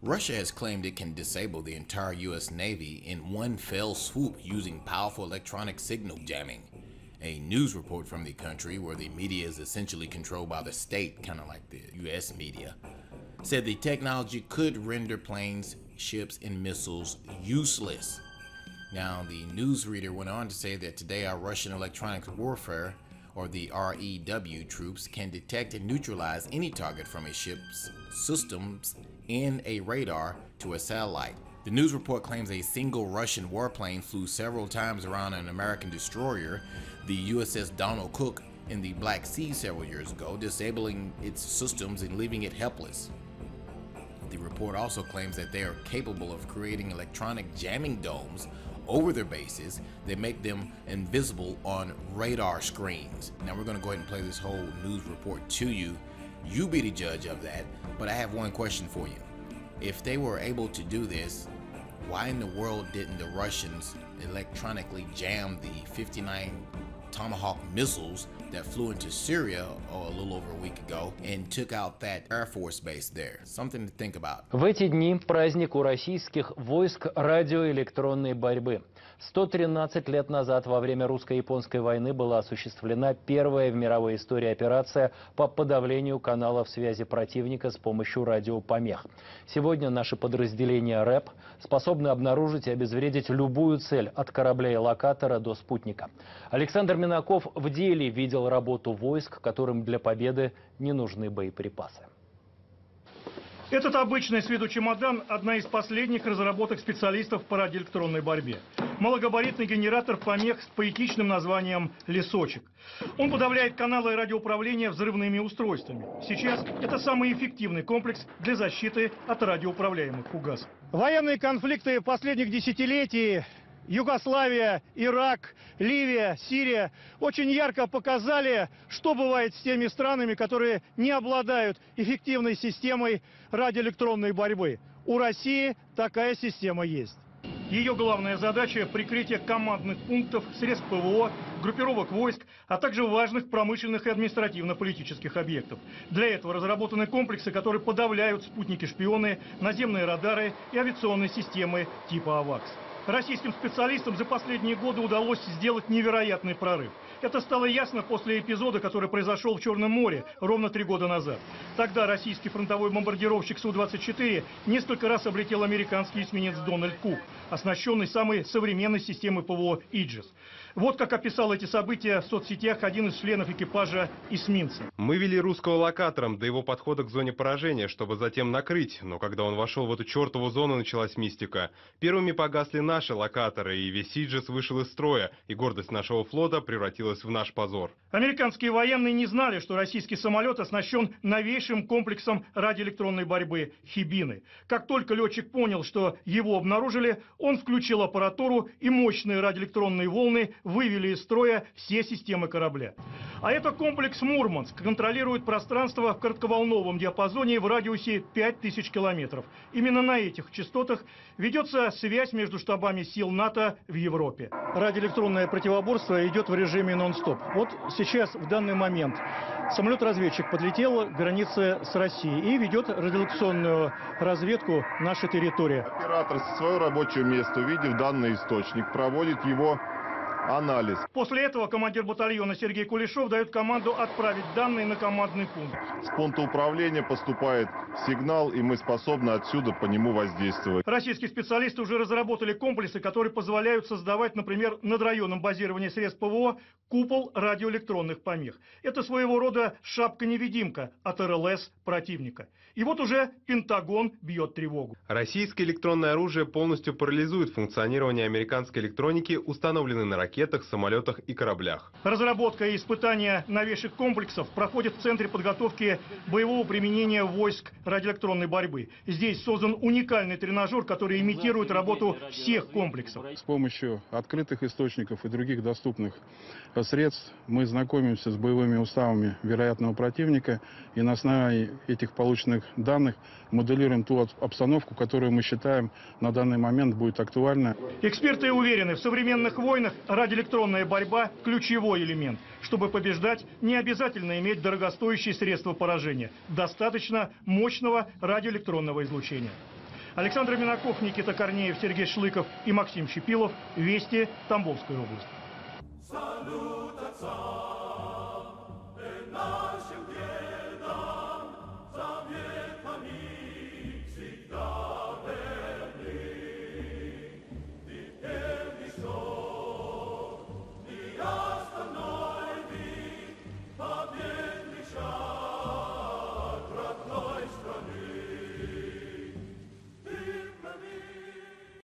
Russia has claimed it can disable the entire U.S. Navy in one fell swoop using powerful electronic signal jamming. A news report from the country, where the media is essentially controlled by the state, kind of like the U.S. media, said the technology could render planes, ships, and missiles useless. Now, the newsreader went on to say that today our Russian electronic warfare, or the REW troops, can detect and neutralize any target from a ship's systems and a radar to a satellite. The news report claims a single Russian warplane flew several times around an American destroyer, the USS Donald Cook, in the Black Sea several years ago, disabling its systems and leaving it helpless. The report also claims that they are capable of creating electronic jamming domes over their bases that make them invisible on radar screens. Now we're going to go ahead and play this whole news report to you. You be the judge of that, but I have one question for you. If they were able to do this, why in the world didn't the Russians electronically jam the 59 Tomahawk missiles that flew into Syria a little over a week ago and took out that Air Force base there? Something to think about. В эти дни праздник у российских войск радиоэлектронной борьбы. 113 лет назад, во время русско-японской войны, была осуществлена первая в мировой истории операция по подавлению каналов связи противника с помощью радиопомех. Сегодня наши подразделения РЭП способны обнаружить и обезвредить любую цель, от корабля и локатора до спутника. Александр Минаков в деле видел работу войск, которым для победы не нужны боеприпасы. Этот обычный с виду чемодан – одна из последних разработок специалистов по радиоэлектронной борьбе. Малогабаритный генератор помех с поэтичным названием «Лесочек». Он подавляет каналы радиоуправления взрывными устройствами. Сейчас это самый эффективный комплекс для защиты от радиоуправляемых фугасов. Военные конфликты последних десятилетий – Югославия, Ирак, Ливия, Сирия очень ярко показали, что бывает с теми странами, которые не обладают эффективной системой радиоэлектронной борьбы. У России такая система есть. Ее главная задача – прикрытие командных пунктов, средств ПВО, группировок войск, а также важных промышленных и административно-политических объектов. Для этого разработаны комплексы, которые подавляют спутники-шпионы, наземные радары и авиационные системы типа «Авакс». Российским специалистам за последние годы удалось сделать невероятный прорыв. Это стало ясно после эпизода, который произошел в Черном море ровно 3 года назад. Тогда российский фронтовой бомбардировщик Су-24 несколько раз облетел американский эсминец «Дональд Кук», оснащенный самой современной системой ПВО «Иджес». Вот как описал эти события в соцсетях один из членов экипажа эсминца. Мы вели русского локатором до его подхода к зоне поражения, чтобы затем накрыть. Но когда он вошел в эту чертову зону, началась мистика. Первыми погасли наши локаторы, и весь Иджес вышел из строя, и гордость нашего флота превратилась в наш позор. Американские военные не знали, что российский самолет оснащен новейшим комплексом радиоэлектронной борьбы «Хибины». Как только летчик понял, что его обнаружили, он включил аппаратуру, и мощные радиоэлектронные волны вывели из строя все системы корабля. А это комплекс «Мурманск» контролирует пространство в коротковолновом диапазоне в радиусе 5000 километров. Именно на этих частотах ведется связь между штабами сил НАТО в Европе. Радиоэлектронное противоборство идет в режиме нон-стоп. Вот сейчас, в данный момент, самолет-разведчик подлетел к границе с Россией и ведет радиолокационную разведку нашей территории. Оператор со своего рабочего места, увидев данный источник, проводит его анализ. После этого командир батальона Сергей Кулешов дает команду отправить данные на командный пункт. С пункта управления поступает сигнал, и мы способны отсюда по нему воздействовать. Российские специалисты уже разработали комплексы, которые позволяют создавать, например, над районом базирования средств ПВО купол радиоэлектронных помех. Это своего рода шапка-невидимка от РЛС противника. И вот уже Пентагон бьет тревогу. Российское электронное оружие полностью парализует функционирование американской электроники, установленной на ракетах, самолетах и кораблях. Разработка и испытания новейших комплексов проходят в Центре подготовки боевого применения войск радиоэлектронной борьбы. Здесь создан уникальный тренажер, который имитирует работу всех комплексов. С помощью открытых источников и других доступных средств мы знакомимся с боевыми уставами вероятного противника и на основе этих полученных данных моделируем ту обстановку, которую мы считаем на данный момент будет актуальна. Эксперты уверены, в современных войнах радиоэлектронная борьба – ключевой элемент. Чтобы побеждать, не обязательно иметь дорогостоящие средства поражения. Достаточно мощного радиоэлектронного излучения. Александр Минаков, Никита Корнеев, Сергей Шлыков и Максим Щепилов. Вести, Тамбовская область.